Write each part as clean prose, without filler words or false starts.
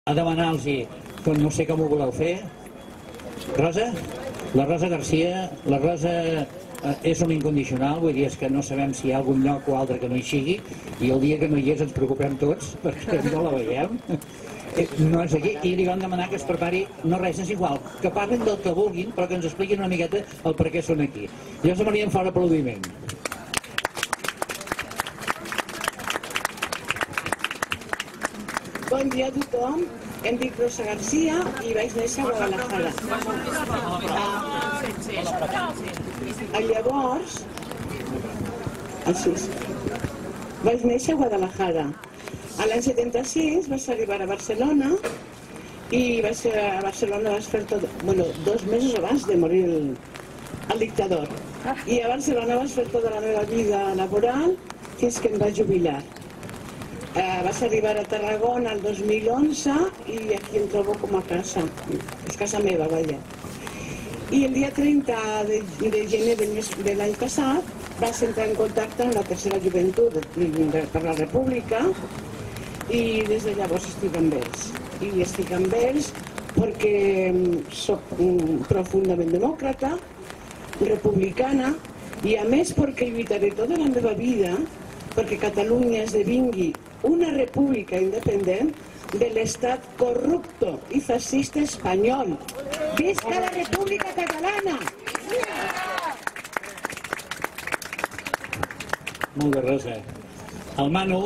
a demanar-los, com no sé com ho voleu fer. Rosa? La Rosa Garcia, la Rosa és un incondicional, vull dir, és que no sabem si hi ha algun lloc o altre que no hi sigui, i el dia que no hi és ens preocupem tots, perquè no la veiem. No és aquí, i li vam demanar que es prepari, no res, és igual, que parlin del que vulguin, però que ens expliquin una miqueta el per què són aquí. Jo els demanaria fora aplaudiment. Bon dia a tothom, em dic Rosa Garcia i vaig néixer a Guadalajara. Llavors, vaig néixer a Guadalajara. A l'any 76 vaig arribar a Barcelona i a Barcelona vaig fer tot, 2 mesos abans de morir el dictador. I a Barcelona vaig fer tota la meva vida laboral fins que em vaig jubilar. Vaig arribar a Tarragona el 2011 i aquí em trobo com a casa, és casa meva, vaja. I el dia 30 de gener de l'any passat vaig entrar en contacte amb la Tercera Joventut per la República i des de llavors estic amb ells. I estic amb ells perquè soc profundament demòcrata, republicana i a més perquè lluitaré tota la meva vida perquè Catalunya esdevingui una república independent de l'estat corrupto i fascista espanyol. Visca la República Catalana! Molt bé, Rosa. El Manu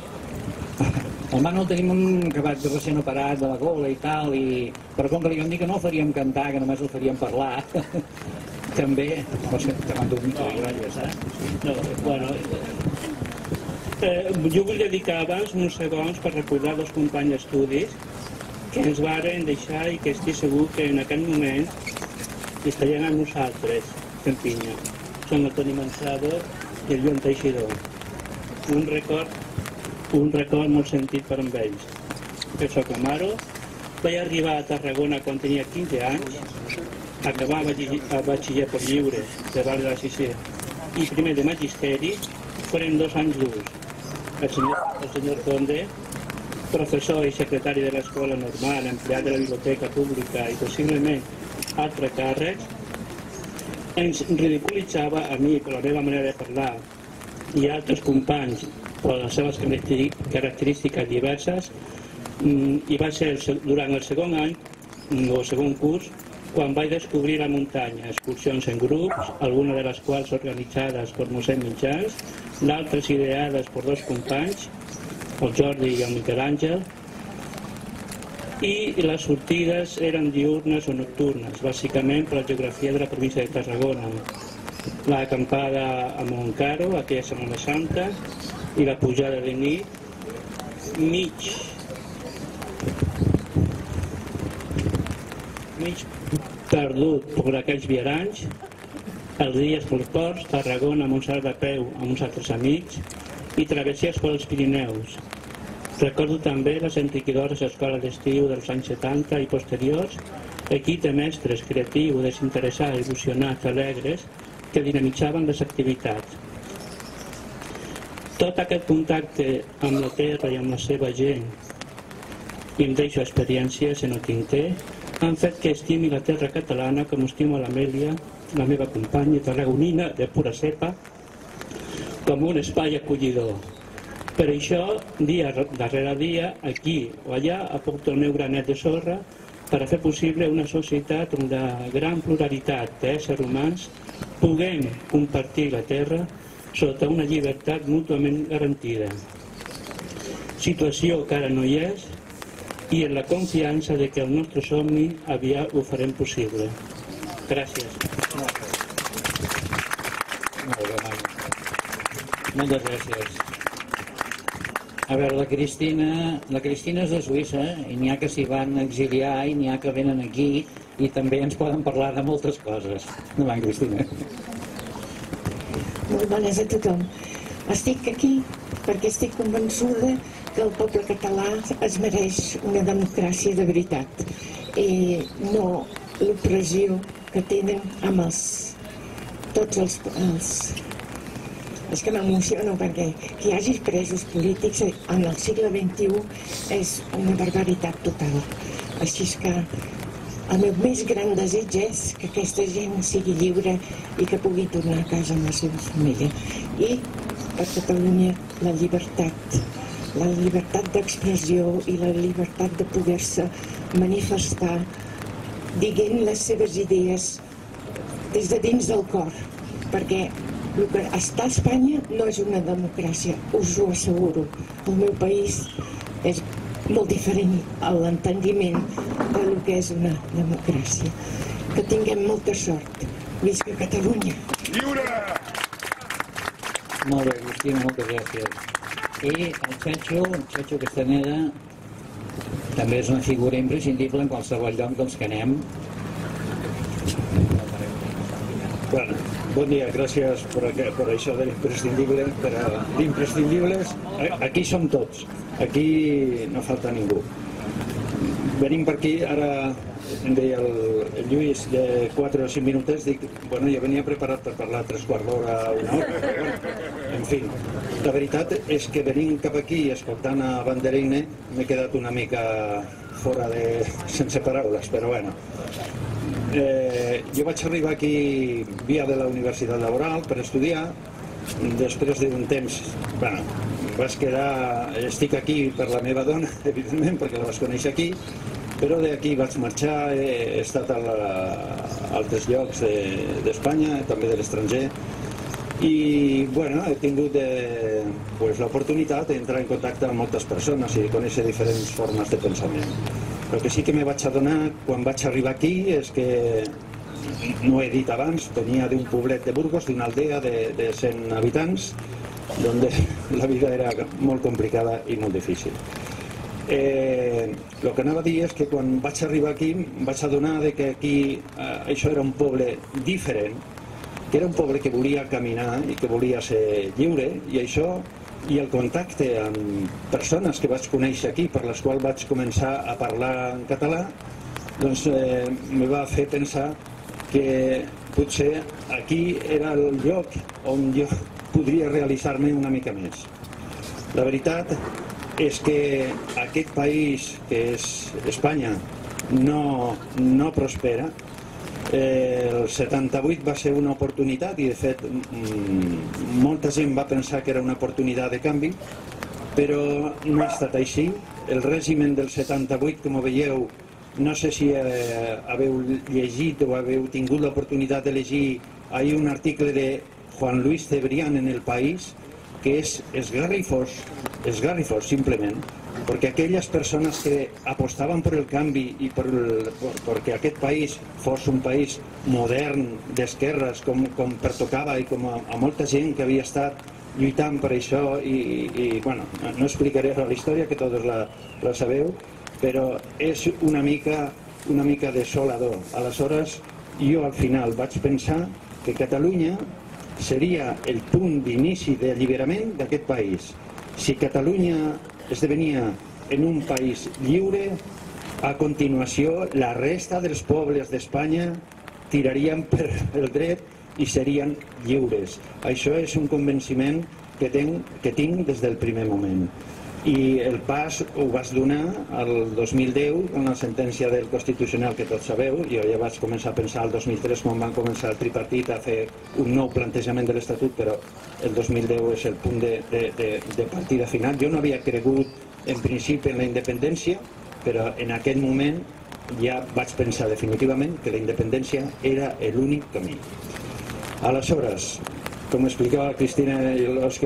el tenim acabat de recent operat de la gola i tal, però com que li vam dir que no el faríem cantar, que només el faríem parlar, també... Te mando un mica de gràcies, Jo vull dedicar abans uns segons per recordar dos companys d'estudis que ens varen deixar i que estic segur que en aquest moment estarien amb nosaltres fent pinya. Són el Toni Mansado i el Joan Teixidor. Un record molt sentit per amb ells. Jo soc Amaro, vaig arribar a Tarragona quan tenia 15 anys, acabar a batxiller per lliure de Val de la Sisè i primer de magisteri, foren 2 anys durs. El senyor Conde, professor i secretari de l'escola normal, empleat de la biblioteca pública i possiblement altres càrrecs, ens ridiculitzava a mi per la meva manera de parlar i altres companys per les seves característiques diverses, i va ser durant el segon any o segon curs quan vaig descobrir la muntanya, excursions en grups, algunes de les quals organitzades per mossèn Mitjans, d'altres ideades per 2 companys, el Jordi i el Miquel Àngel, i les sortides eren diurnes o nocturnes, bàsicament per la geografia de la província de Tarragona. L'acampada a Montcaro, aquella Setmana Santa, i la pujada de nit, mig perdut per aquells viaranys, els dies pels ports, Tarragona, Montsant de peu amb uns altres amics i travessies pels Pirineus. Recordo també les enriquidores escoles d'estiu dels anys 70 i posteriors, equip de mestres creatius, desinteressats, il·lusionats, alegres, que dinamitzaven les activitats. Tot aquest contacte amb la terra i amb la seva gent, i em deixo experiències en el tinter, han fet que estimi la terra catalana com estimo l'Amèlia, la meva companya tarragonina de pura cepa, com un espai acollidor. Per això, dia darrere dia, aquí o allà, aporto el meu granet de sorra per a fer possible una societat on de gran pluralitat d'éssers humans puguem compartir la terra sota una llibertat mútuament garantida. Situació que ara no hi és, i en la confiança de que el nostre somni aviat ho farem possible. Gràcies. Molt bé, Manu. Moltes gràcies. A veure, la Cristina és de Suïssa, i n'hi ha que s'hi van exiliar i n'hi ha que venen aquí i també ens poden parlar de moltes coses. Endavant, Cristina. Molt bones a tothom. Estic aquí perquè estic convençuda que el poble català es mereix una democràcia de veritat i no l'opressió que tenen amb tots És que m'emociono perquè que hi hagi presos polítics en el segle XXI és una barbaritat total. Així és que el meu més gran desig és que aquesta gent sigui lliure i que pugui tornar a casa amb la seva família. I per Catalunya la llibertat d'expressió i la llibertat de poder-se manifestar dient les seves idees des de dins del cor, perquè el que està a Espanya no és una democràcia, us ho asseguro. El meu país és molt diferent a l'entendiment del que és una democràcia. Que tinguem molta sort. Visca Catalunya! Lliure! Molt bé, Cristina, moltes gràcies. I el Chacho Castaneda, també és una figura imprescindible en qualsevol lloc dels que anem. Bueno, bon dia, gràcies per això de l'imprescindible. L'imprescindibles, aquí som tots, aquí no falta ningú. Venim per aquí, ara em deia el Lluís de 4 o 5 minutets, dic, bueno, jo venia preparat per parlar 3/4 d'hora, una hora. En fi, la veritat és que venint cap aquí escoltant a Bandereine m'he quedat una mica fora de... sense paraules, però bueno. Jo vaig arribar aquí via de la Universitat Laboral per estudiar. Després d'un temps, bueno, vaig quedar... Estic aquí per la meva dona, evidentment, perquè la vaig conèixer aquí, però d'aquí vaig marxar, he estat a altres llocs d'Espanya, també de l'estranger, i bueno, he tingut l'oportunitat d'entrar en contacte amb moltes persones i de conèixer diferents formes de pensament. El que sí que me vaig adonar quan vaig arribar aquí és que, no he dit abans, venia d'un poblet de Burgos, d'una aldea de 100 habitants, on la vida era molt complicada i molt difícil. El que anava a dir és que quan vaig arribar aquí em vaig adonar que aquí això era un poble diferent, que era un poble que volia caminar i que volia ser lliure, i això i el contacte amb persones que vaig conèixer aquí, per les quals vaig començar a parlar en català, doncs me va fer pensar que potser aquí era el lloc on jo podria realitzar-me una mica més. La veritat és que aquest país, que és Espanya, no prospera. El 78 va ser una oportunitat i de fet molta gent va pensar que era una oportunitat de canvi, però no ha estat així. El règim del 78, com veieu, no sé si haveu llegit o haveu tingut l'oportunitat de llegir ahir un article de Juan Luis Cebrián en El País, que és esgarrifós simplement, perquè aquelles persones que apostaven per el canvi i perquè aquest país fos un país modern, d'esquerres, com pertocava i com a molta gent que havia estat lluitant per això i bueno, no explicaré la història, que tots la sabeu, però és una mica desolador. Aleshores, jo al final vaig pensar que Catalunya seria el punt d'inici d'alliberament d'aquest país. Si Catalunya esdevenia en un país lliure, a continuació la resta dels pobles d'Espanya tirarien per el dret i serien lliures. Això és un convenciment que tinc des del primer moment. I el pas ho vas donar el 2010 amb la sentència del Constitucional, que tots sabeu. Jo ja vaig començar a pensar el 2003 quan van començar el tripartit a fer un nou plantejament de l'Estatut, però el 2010 és el punt de partida final. Jo no havia cregut en principi en la independència, però en aquell moment ja vaig pensar definitivament que la independència era l'únic camí. Aleshores, com explicava la Cristina i els que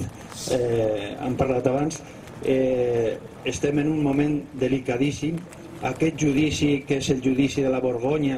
han parlat abans, estem en un moment delicadíssim. Aquest judici, que és el judici de la Borgonya,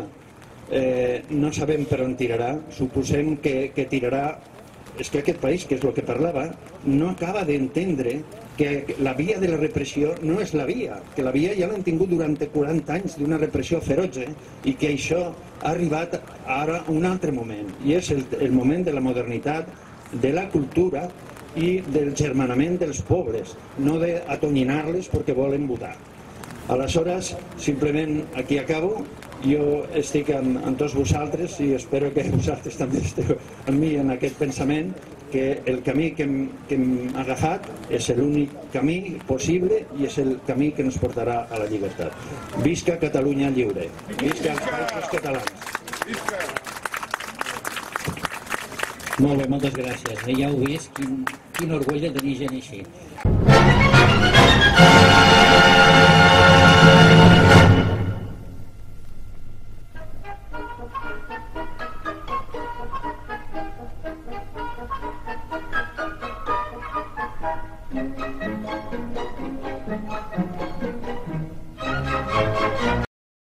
no sabem per on tirarà. Suposem que tirarà... És que aquest país, que és el que parlava, no acaba d'entendre que la via de la repressió no és la via, que la via ja l'han tingut durant 40 anys d'una repressió feroç, i que això ha arribat ara a un altre moment, i és el moment de la modernitat, de la cultura i del germanament dels pobles, no d'atonyinar-les perquè volen votar. Aleshores, simplement aquí acabo. Jo estic amb tots vosaltres i espero que vosaltres també esteu amb mi en aquest pensament, que el camí que hem agafat és l'únic camí possible i és el camí que ens portarà a la llibertat. Visca Catalunya lliure! Visca els països catalans! Molt bé, moltes gràcies. Ja heu vist quin orgull de tenir gent així.